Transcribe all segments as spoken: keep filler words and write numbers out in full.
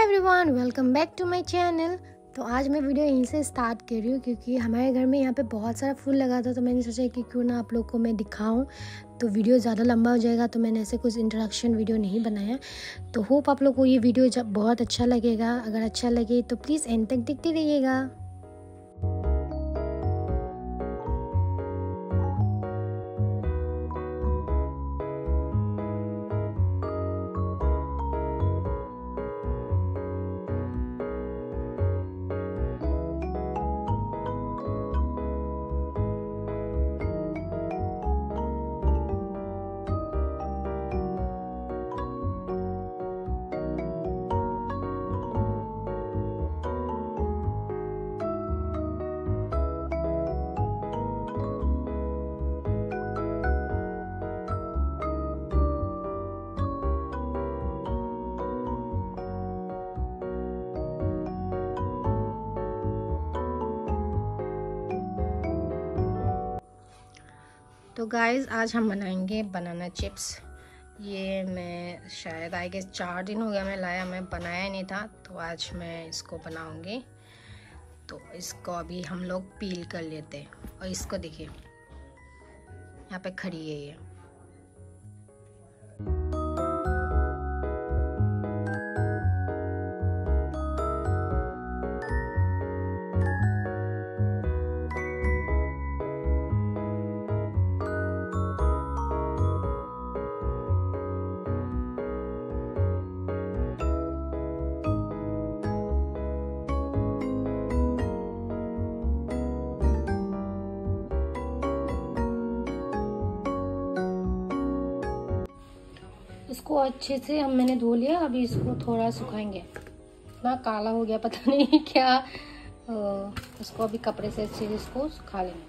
Everyone, welcome back to my channel. तो आज मैं वीडियो यहीं से स्टार्ट कर रही हूँ क्योंकि हमारे घर में यहाँ पे बहुत सारा फूल लगा था। तो मैंने सोचा कि क्यों ना आप लोग को मैं दिखाऊं, तो वीडियो ज़्यादा लंबा हो जाएगा, तो मैंने ऐसे कुछ इंट्रोडक्शन वीडियो नहीं बनाया। तो होप आप लोग को ये वीडियो जब बहुत अच्छा लगेगा। अगर अच्छा लगे तो प्लीज़ एंड तक देखते रहिएगा। तो गाइज़ आज हम बनाएंगे बनाना चिप्स। ये मैं शायद आई गेस चार दिन हो गया मैं लाया, मैं बनाया नहीं था, तो आज मैं इसको बनाऊंगी। तो इसको अभी हम लोग पील कर लेते हैं। और इसको देखिए, यहाँ पे खड़ी है ये। इसको अच्छे से हम मैंने धो लिया। अभी इसको थोड़ा सुखाएंगे। इतना काला हो गया, पता नहीं क्या। इसको अभी कपड़े से अच्छे से इसको सुखा लेंगे।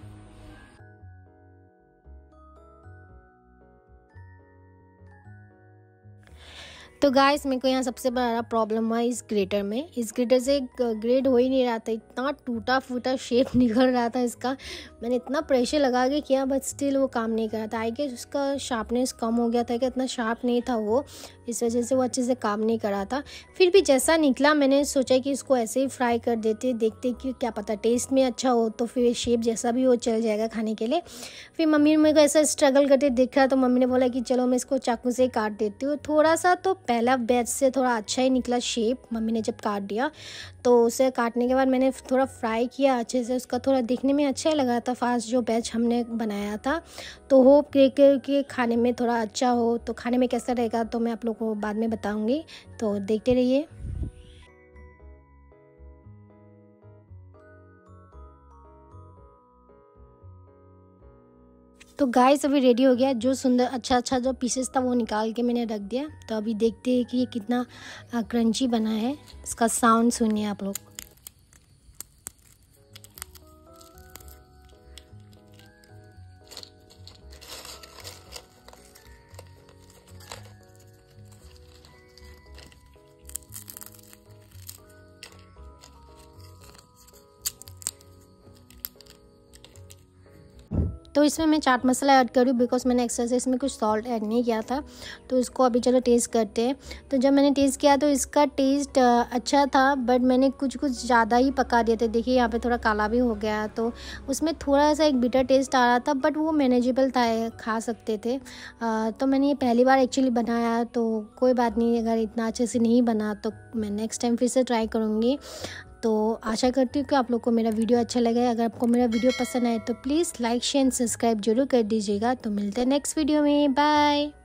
तो गाइस मेरे को यहाँ सबसे बड़ा प्रॉब्लम हुआ इस ग्रेटर में। इस ग्रेटर से ग्रेड हो ही नहीं रहा था, इतना टूटा फूटा शेप निकल रहा था इसका। मैंने इतना प्रेशर लगा के किया बट स्टिल वो काम नहीं कर रहा था। आई गेस उसका शार्पनेस कम हो गया था कि इतना शार्प नहीं था वो, इस वजह से वो अच्छे से काम नहीं कर रहा था। फिर भी जैसा निकला मैंने सोचा कि इसको ऐसे ही फ्राई कर देते, देखते कि क्या पता टेस्ट में अच्छा हो, तो फिर शेप जैसा भी हो चल जाएगा खाने के लिए। फिर मम्मी ने मेरे को ऐसा स्ट्रगल करते देख रहा, तो मम्मी ने बोला कि चलो मैं इसको चाकू से काट देती हूँ। थोड़ा सा तो पहला बैच से थोड़ा अच्छा ही निकला शेप, मम्मी ने जब काट दिया। तो उसे काटने के बाद मैंने थोड़ा फ्राई किया अच्छे से, उसका थोड़ा दिखने में अच्छा ही लगा था फास्ट जो बैच हमने बनाया था। तो होप कि खाने में थोड़ा अच्छा हो, तो खाने में कैसा रहेगा तो मैं आप लोग को बाद में बताऊंगी, तो देखते रहिए। तो गाइस अभी रेडी हो गया। जो सुंदर अच्छा अच्छा जो पीसेस था वो निकाल के मैंने रख दिया। तो अभी देखते हैं कि ये कितना क्रंची बना है। इसका साउंड सुनिए आप लोग। तो इसमें मैं चाट मसाला ऐड कर रही हूँ बिकॉज मैंने एक्स्ट्रा से इसमें कुछ सॉल्ट ऐड नहीं किया था। तो इसको अभी चलो टेस्ट करते हैं। तो जब मैंने टेस्ट किया तो इसका टेस्ट अच्छा था, बट मैंने कुछ कुछ ज़्यादा ही पका दिए थे। देखिए यहाँ पे थोड़ा काला भी हो गया, तो उसमें थोड़ा सा एक बिटर टेस्ट आ रहा था, बट वो मैनेजेबल था, खा सकते थे। आ, तो मैंने ये पहली बार एक्चुअली बनाया, तो कोई बात नहीं, अगर इतना अच्छे से नहीं बना तो मैं नेक्स्ट टाइम फिर से ट्राई करूँगी। तो आशा करती हूँ कि आप लोग को मेरा वीडियो अच्छा लगे। अगर आपको मेरा वीडियो पसंद आए तो please like share and subscribe जरूर कर दीजिएगा। तो मिलते हैं नेक्स्ट वीडियो में, बाय।